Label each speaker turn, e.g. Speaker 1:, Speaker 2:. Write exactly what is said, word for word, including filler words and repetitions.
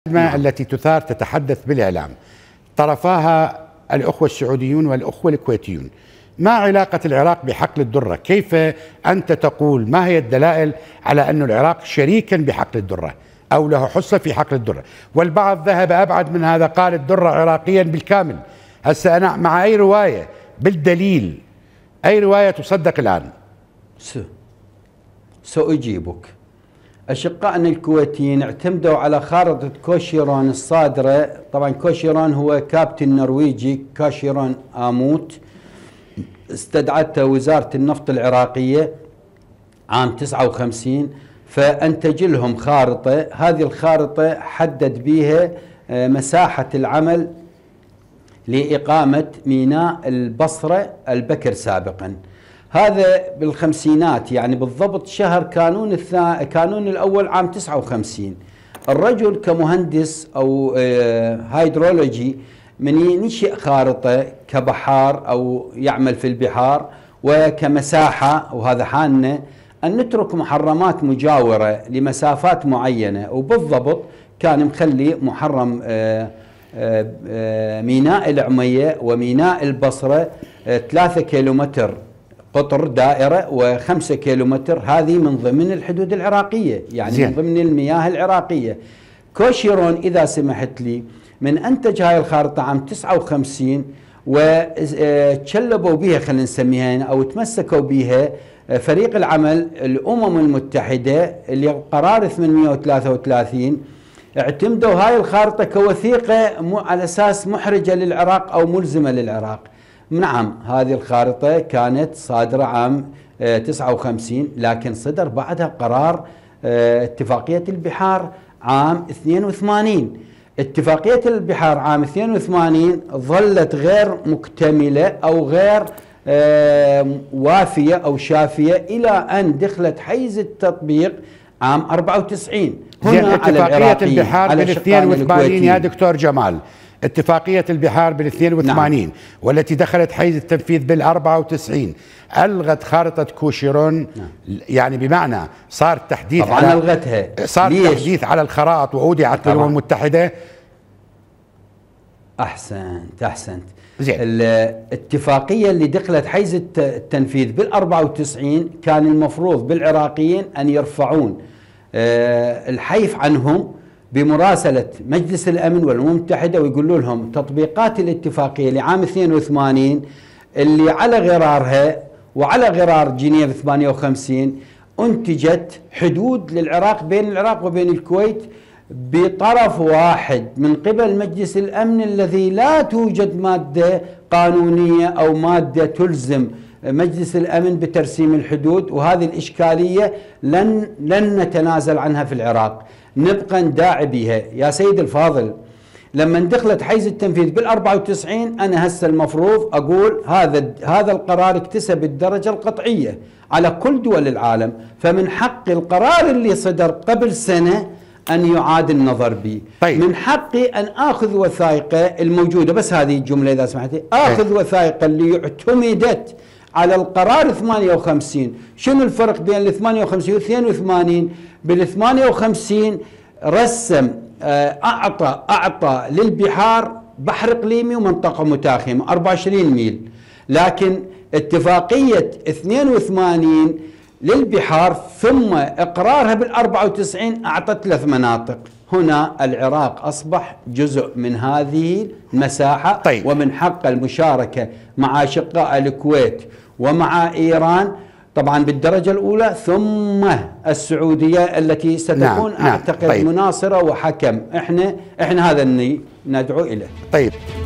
Speaker 1: الأزمة التي تثار تتحدث بالإعلام طرفاها الأخوة السعوديون والأخوة الكويتيون. ما علاقة العراق بحقل الدرة؟ كيف أنت تقول ما هي الدلائل على أن العراق شريكا بحقل الدرة أو له حصة في حقل الدرة؟ والبعض ذهب أبعد من هذا، قال الدرة عراقيا بالكامل. هسه أنا مع أي رواية بالدليل، أي رواية تصدق الآن؟
Speaker 2: سأجيبك. أشقائنا الكويتيين اعتمدوا على خارطة كوشيرون الصادرة. طبعا كوشيرون هو كابتن نرويجي كاشيرون آموت، استدعته وزارة النفط العراقية عام تسعة وخمسين فأنتج لهم خارطة. هذه الخارطة حدد بها مساحة العمل لإقامة ميناء البصرة البكر سابقا. هذا بالخمسينات، يعني بالضبط شهر كانون الثا... كانون الأول عام تسعة وخمسين. الرجل كمهندس أو هيدرولوجي من ينشئ خارطة كبحار أو يعمل في البحار وكمساحة، وهذا حالنا أن نترك محرمات مجاورة لمسافات معينة، وبالضبط كان مخلي محرم ميناء العمية وميناء البصرة ثلاثة كيلومتر قطر دائرة وخمسة كيلومتر، هذه من ضمن الحدود العراقية، يعني زين. من ضمن المياه العراقية. كوشيرون إذا سمحت لي من أنتج هاي الخارطة عام تسعة وخمسين وتشلبوا بها، خلينا نسميها، أو تمسكوا بها فريق العمل الأمم المتحدة اللي قرار ثمانمئة وثلاثة وثلاثين، اعتمدوا هاي الخارطة كوثيقة على أساس محرجة للعراق أو ملزمة للعراق. نعم، هذه الخارطة كانت صادرة عام تسعة وخمسين، لكن صدر بعدها قرار اتفاقية البحار عام اثنين وثمانين. اتفاقية البحار عام اثنين وثمانين ظلت غير مكتملة أو غير وافية أو شافية إلى أن دخلت حيز التطبيق عام أربعة وتسعين.
Speaker 1: هنا اتفاقية البحار بال اثنين وثمانين يا دكتور جمال، اتفاقية البحار بال اثنين وثمانين نعم. والتي دخلت حيز التنفيذ بال أربعة وتسعين ألغت خارطة كوشيرون نعم. يعني بمعنى صار تحديث
Speaker 2: طبعا
Speaker 1: على
Speaker 2: ألغتها.
Speaker 1: صار ليش؟ تحديث على الخرائط وأودعت بالأمم المتحدة.
Speaker 2: أحسنت أحسنت
Speaker 1: زين.
Speaker 2: الاتفاقية اللي دخلت حيز التنفيذ بال أربعة وتسعين كان المفروض بالعراقيين أن يرفعون الحيف عنهم بمراسلة مجلس الأمن والأمم المتحدة ويقولوا لهم تطبيقات الاتفاقية لعام اثنين وثمانين اللي على غرارها وعلى غرار جنيف ثمانية وخمسين أنتجت حدود للعراق بين العراق وبين الكويت بطرف واحد من قبل مجلس الأمن، الذي لا توجد مادة قانونية أو مادة تلزم مجلس الأمن بترسيم الحدود. وهذه الإشكالية لن لن نتنازل عنها في العراق، نبقى نداعي بها. يا سيد الفاضل، لما دخلت حيز التنفيذ بال أربعة وتسعين أنا هسه المفروض أقول هذا هذا القرار اكتسب الدرجة القطعية على كل دول العالم، فمن حق القرار اللي صدر قبل سنة أن يعاد النظر به. طيب. من حقي أن آخذ وثائقه الموجودة، بس هذه الجملة إذا سمحتي، آخذ وثائقه اللي اعتمدت على القرار ثمانية وخمسين. شنو الفرق بين ال ثمانية وخمسين و اثنين وثمانين؟ بال ثمانية وخمسين رسم أعطى أعطى للبحار بحر إقليمي ومنطقة متاخمة أربعة وعشرين ميل، لكن اتفاقية اثنين وثمانين للبحار ثم إقرارها بال أربعة وتسعين أعطت ثلاث مناطق. هنا العراق أصبح جزء من هذه المساحة. طيب. ومن حق المشاركة مع أشقاء الكويت ومع إيران طبعا بالدرجة الأولى، ثم السعودية التي ستكون نعم. أعتقد نعم. طيب. مناصرة وحكم. احنا احنا هذا اللي ندعو إليه.
Speaker 1: طيب.